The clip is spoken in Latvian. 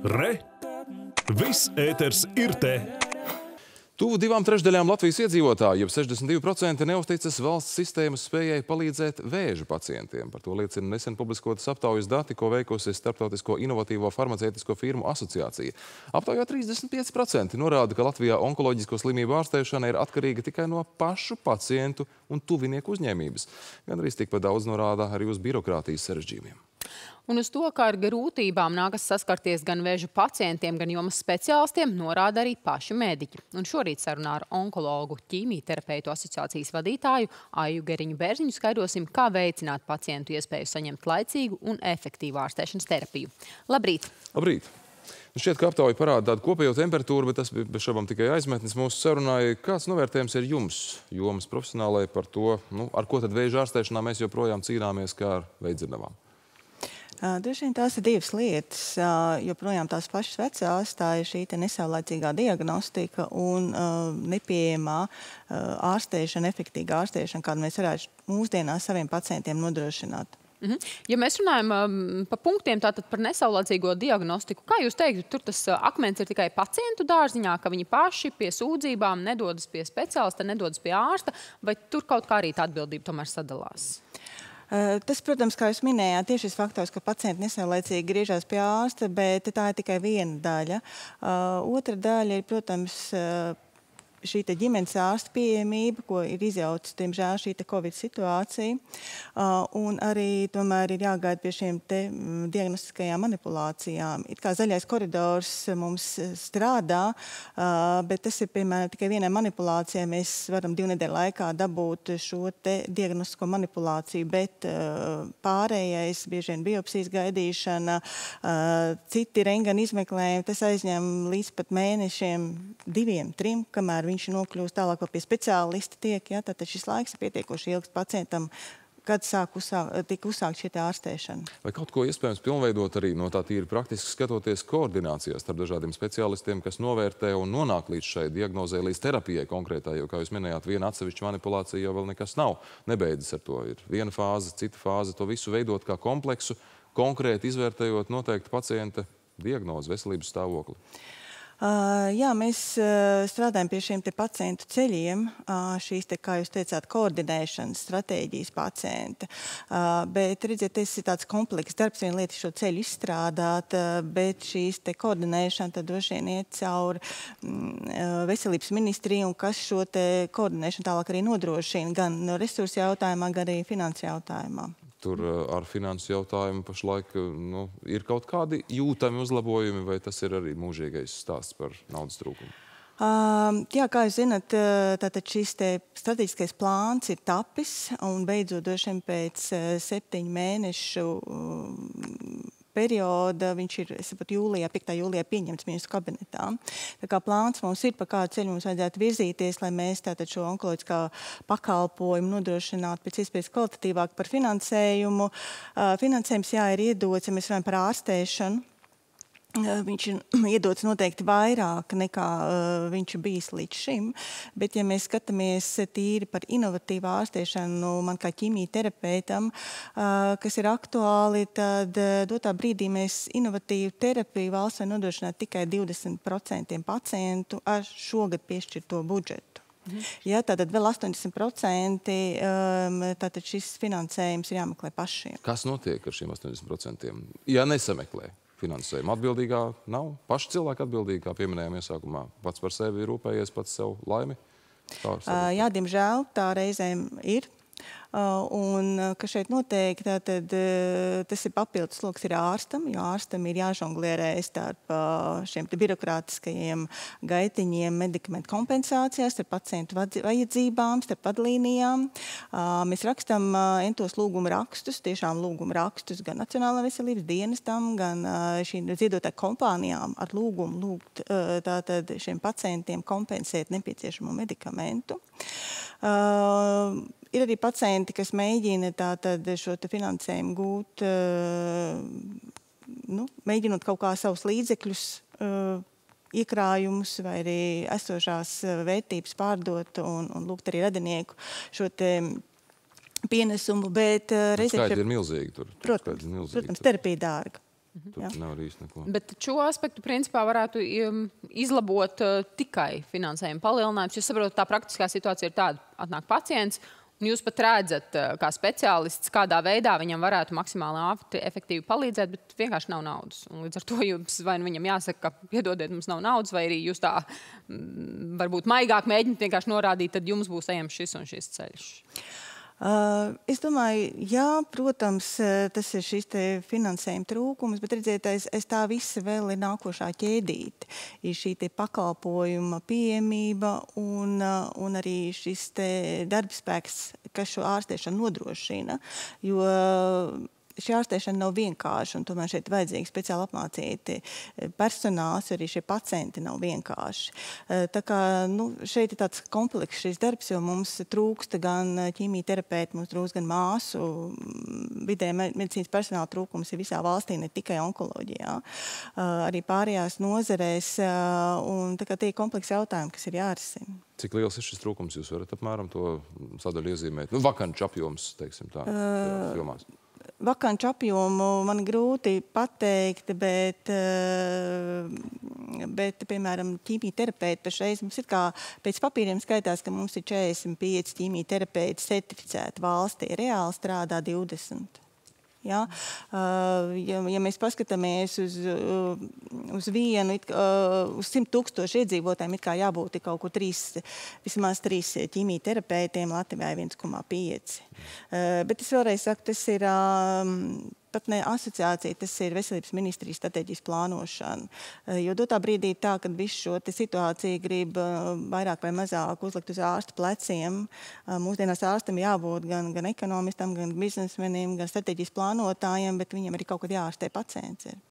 Re! Viss ēters ir te! Tuvu 2/3 Latvijas iedzīvotāju, jeb 62%, neuzticas valsts sistēmas spējai palīdzēt vēža pacientiem. Par to liecina nesen publiskotas aptaujas dati, ko veikusi Starptautisko inovatīvo farmaceitisko firmu asociācija. Aptaujā 35% norāda, ka Latvijā onkoloģisko slimību ārstēšana ir atkarīga tikai no pašu pacientu un tuvinieku uzņēmības. Gan arī tikpat daudz norāda arī uz birokrātijas sarežģījumiem. Un uz to, kā ar grūtībām nākas saskarties gan vēža pacientiem, gan jomas speciālistiem, norāda arī paši mediķi. Un šorīt sarunā ar onkologu ķīmijterapeitu asociācijas vadītāju Aiju Geriņu-Bērziņu skaidrosim, kā veicināt pacientu iespēju saņemt laicīgu un efektīvu ārstēšanas terapiju. Labrīt! Labrīt! Šķiet, ka aptauja parāda tādu kopējo temperatūru, bet tas bija bez šaubām tikai aizmetnis mūsu sarunai. Kāds novērtējums ir jums, jomas profesionālai, par to, ar ko tad vēža ārstēšanā mēs joprojām cīnāmies kā ar veidzirnavām? Droši vien tās ir divas lietas. Joprojām tās pašas vecās, tā ir šī nesaulaicīgā diagnostika un nepieejamā ārstēšana, efektīga ārstēšana, kādu mēs varētu mūsdienās saviem pacientiem nodrošināt. Ja mēs runājam pa punktiem tātad par nesaulaicīgo diagnostiku, kā jūs teiktu, tur tas akmens ir tikai pacientu dārziņā, ka viņi paši pie sūdzībām nedodas pie speciālista, nedodas pie ārsta, vai tur kaut kā arī tā atbildība tomēr sadalās? Tas, protams, kā jūs minējāt, tieši šis faktors, ka pacienti nesaulaicīgi griežas pie ārsta, bet tā ir tikai viena daļa. Otra daļa ir, protams, šī ģimenes ārsta pieejamība, ko ir izjaucis, diemžēl, šī Covid situācija. Un arī tomēr ir jāgaida pie šiem diagnostiskajām manipulācijām. It kā zaļais koridors mums strādā, bet tas ir, piemēram, tikai vienai manipulācijai. Mēs varam 2 nedēļu laikā dabūt šo diagnostisko manipulāciju, bet pārējais, bieži vien biopsijas gaidīšana, citi rentgena izmeklējumi, tas aizņem līdz pat mēnešiem 2, 3, kamēr viņš nokļūst tālāk vēl pie speciālista tiek, tātad šis laiks ir pietiekoši ilgs pacientam, kad tika uzsākt šī ārstēšana. Vai kaut ko iespējams pilnveidot arī no tā tīri praktiski skatoties koordinācijās starp dažādiem speciālistiem, kas novērtē un nonāk līdz šai diagnozē, līdz terapijai konkrētā, jo, kā jūs minējāt, viena atsevišķa manipulācija jau vēl nekas nav. Nebeidzas ar to. Ir viena fāze, cita fāze, to visu veidot kā kompleksu, konkrēti izvērtējot noteikti pacienta diagnozi, veselības stāvokli. Jā, mēs strādājam pie šiem pacientu ceļiem, šīs, kā jūs teicāt, koordinēšanas stratēģijas pacienta. Bet, redziet, tas ir tāds komplekss darbs, viena lieta šo ceļu izstrādāt, bet šīs koordinēšana tad droši vien iet cauri veselības ministriju, un kas šo koordinēšanu tālāk arī nodrošina, gan no resursu jautājumā, gan arī finansu jautājumā. Tur ar finansu jautājumu pašlaik ir kaut kādi jūtami uzlabojumi, vai tas ir arī mūžīgais stāsts par naudas trūkumu? Jā, kā jūs zināt, tātad šis strateģiskais plāns ir tapis, un beidzot droši vien pēc 7 mēnešu perioda, viņš ir, es saprotu, 5. jūlijā pieņemts ministru kabinetā. Tā kā plāns mums ir, pa kādu ceļu mums vajadzētu virzīties, lai mēs tātad šo onkoloģiskā pakalpojumu nodrošinātu pēc iespējas kvalitatīvāk par finansējumu. Finansējums, jā, ir iedots, ja mēs runājam par ārstēšanu. Viņš ir iedots noteikti vairāk nekā viņš bijis līdz šim, bet ja mēs skatāmies tīri par inovatīvu ārstēšanu, man kā ķīmijterapeitam, kas ir aktuāli, tad dotā brīdī mēs inovatīvu terapiju valsts var nodrošināt tikai 20% pacientu ar šogad piešķirto budžetu. Ja, tātad vēl 80% tātad šis finansējums ir jāmeklē pašiem. Kas notiek ar šiem 80%? Ja nesameklē finansējumu, atbildīgā nav? Paši cilvēki atbildīgi, kā pieminējām iesākumā, pats par sevi rūpējies, pats sev laimi? Jā, diemžēl tā reizēm ir. Un, ka šeit noteikti tas ir papildus sloks ir ārstam, jo ārstam ir jāžonglierē starp šiem birokrātiskajiem gaitiņiem, medikamentu kompensācijās, starp pacientu vajadzībām, starp vadlīnijām. Mēs rakstam entos lūguma rakstus, tiešām lūguma rakstus gan Nacionālā veselības dienestam, gan šīm ziedotāju kompānijām ar lūgumu lūgt tātad šiem pacientiem kompensēt nepieciešamo medikamentu. Ir arī pacienti, kas mēģina tātad šo finansējumu gūt, mēģinot kaut kā savus līdzekļus, iekrājumus vai arī esošās vērtības pārdot un lūgt arī radinieku šo pienesumu, bet skaidri ir milzīgi tur. Protams, terapija dārga. Tur nevar īsti neko. Bet šo aspektu, principā, varētu izlabot tikai finansējumu palielinājums. Jūs saprotat, tā praktiskā situācija ir tāda, atnāk pacients, un jūs pat redzat, kā speciālists, kādā veidā viņam varētu maksimāli efektīvi palīdzēt, bet vienkārši nav naudas. Un līdz ar to jums vai viņam jāsaka, ka piedodiet, mums nav naudas, vai arī jūs tā varbūt maigāk mēģināt vienkārši norādīt, tad jums būs ejams šis un šis ceļš. Es domāju, jā, protams, tas ir šis te finansējuma trūkums, bet redziet, aiz tā visa vēl ir nākošā ķēdīte. Ir šī te pakalpojuma pieejamība un arī šis te darbspēks, kas šo ārstēšanu nodrošina, jo šī ārstēšana nav vienkārša, un tomēr šeit vajadzīgi speciāli apmācīti personāls, arī šie pacienti nav vienkārši. Tā kā šeit ir tāds komplekss šis darbs, jo mums trūksta gan ķīmijterapeitu, mums trūkst gan māsu, vidēji medicīnas personāla trūkums ir visā valstī, ne tikai onkoloģijā, arī pārējās nozarēs, un tā kā tie ir komplekss jautājumi, kas ir jārisina. Cik liels ir šis trūkums? Jūs varat apmēram to sadaļu iezīmēt? Vakanču apjoms, teiksim tā, jomās. Vakanču apjomu man grūti pateikt, bet piemēram, ķīmijterapeiti pašreiz mums ir kā pēc papīriem skaitās, ka mums ir 45 ķīmijterapeiti certificēti valstī. Reāli strādā 20. Ja? Ja mēs paskatāmies uz vienu, uz 100 000 iedzīvotājiem, it kā jābūt kaut kur vismaz 3 ķīmijterapeitiem, Latvijā 1,5. Bet es vēlreiz saku, tas ir pat ne asociācija, tas ir Veselības ministrijas strateģijas plānošana. Jo dotā brīdī tā, kad visu šo situāciju grib vairāk vai mazāk uzlikt uz ārsta pleciem, mūsdienās ārstam jābūt gan ekonomistam, gan biznesmenim, gan strateģijas plānotājiem, bet viņam arī kaut kad jāārstē pacients ir.